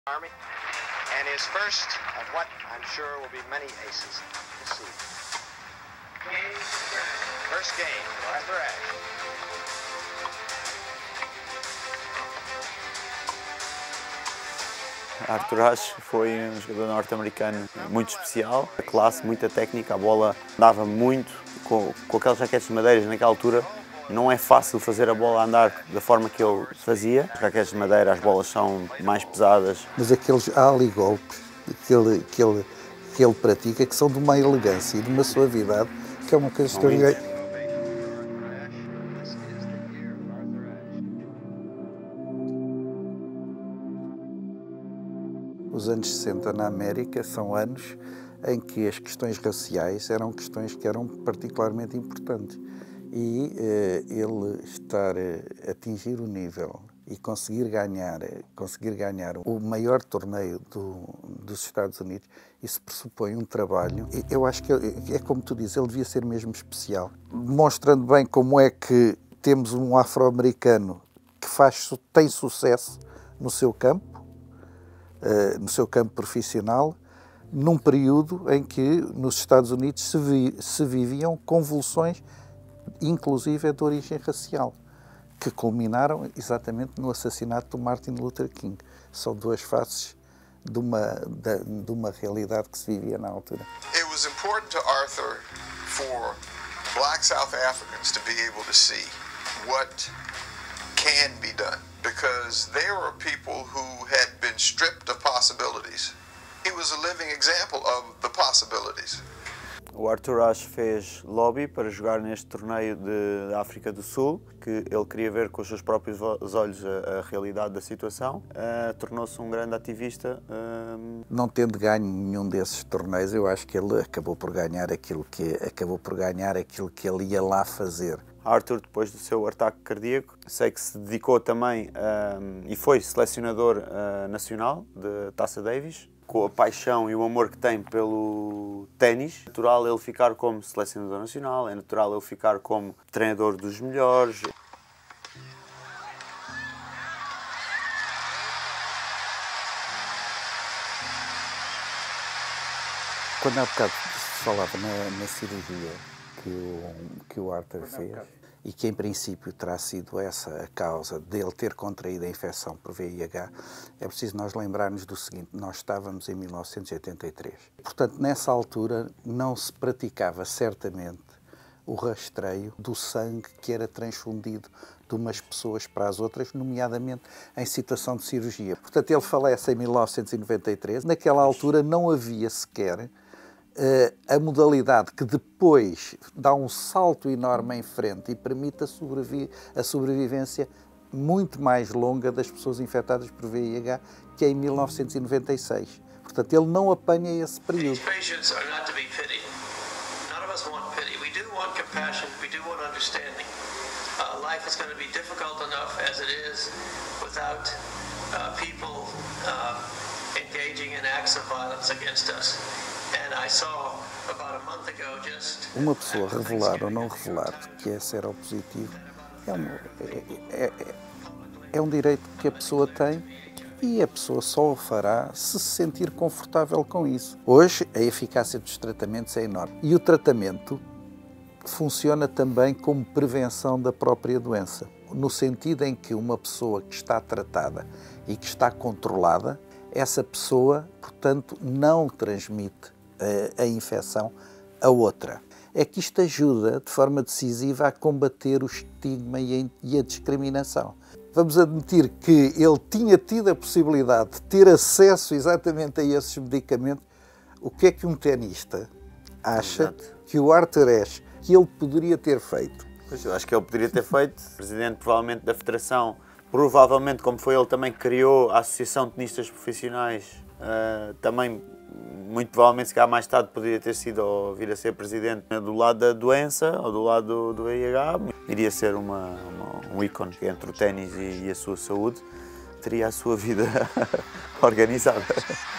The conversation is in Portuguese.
Army, and his first of what I'm sure will be many aces. We'll see. First game for Arthur Ashe. Arthur Ashe foi um jogador norte-americano muito especial, a classe, muita técnica, a bola dava muito, com aquelas raquetes de madeira naquela altura. Não é fácil fazer a bola andar da forma que ele fazia. As raquetes de madeira, as bolas são mais pesadas. Mas aqueles ali-golpes que ele pratica, que são de uma elegância e de uma suavidade, que é uma coisa extraordinária. Os anos 60 na América são anos em que as questões raciais eram questões que eram particularmente importantes. E ele estar a atingir o nível e conseguir ganhar o maior torneio dos Estados Unidos, isso pressupõe um trabalho. Eu acho que é como tu dizes, ele devia ser mesmo especial, mostrando bem como é que temos um afro-americano que tem sucesso no seu campo profissional, num período em que nos Estados Unidos se viviam convulsões, inclusive de origem racial, que culminaram exatamente no assassinato do Martin Luther King. São duas faces de uma realidade que se vivia na altura. It was important to Arthur for black South Africans to be able to see what can be done, because there were people who had been stripped of possibilities. He was a living example of the possibilities. O Arthur Ashe fez lobby para jogar neste torneio da África do Sul, que ele queria ver com os seus próprios olhos a realidade da situação. Tornou-se um grande ativista. Não tendo ganho nenhum desses torneios, eu acho que ele acabou por ganhar aquilo que ele ia lá fazer. Arthur, depois do seu ataque cardíaco, sei que se dedicou também e foi selecionador nacional de Taça Davis. Com a paixão e o amor que tem pelo ténis, é natural ele ficar como selecionador nacional, é natural ele ficar como treinador dos melhores. Quando há bocado se falava na cirurgia que o Arthur fez, e que em princípio terá sido essa a causa dele ter contraído a infecção por VIH, é preciso nós lembrarmos do seguinte: nós estávamos em 1983. Portanto, nessa altura não se praticava certamente o rastreio do sangue que era transfundido de umas pessoas para as outras, nomeadamente em situação de cirurgia. Portanto, ele falece em 1993. Naquela altura não havia sequer a modalidade que depois dá um salto enorme em frente e permite a sobrevivência muito mais longa das pessoas infectadas por VIH, que é em 1996. Portanto, ele não apanha esse período. Uma pessoa revelar ou não revelar que é seropositivo é um direito que a pessoa tem, e a pessoa só o fará se sentir confortável com isso. Hoje a eficácia dos tratamentos é enorme, e o tratamento funciona também como prevenção da própria doença, no sentido em que uma pessoa que está tratada e que está controlada, essa pessoa, portanto, não transmite a infecção a outra. É que isto ajuda de forma decisiva a combater o estigma e a discriminação. Vamos admitir que ele tinha tido a possibilidade de ter acesso exatamente a esses medicamentos. O que é que um tenista acha que o Arthur Ashe, que ele poderia ter feito? Pois, eu acho que ele poderia ter feito. Presidente, provavelmente, da Federação, provavelmente, como foi ele também que criou a Associação de Tenistas Profissionais, também, muito provavelmente, se calhar mais tarde, poderia ter sido ou vir a ser presidente do lado da doença ou do lado do VIH. Iria ser um ícone entre o ténis e a sua saúde. Teria a sua vida organizada.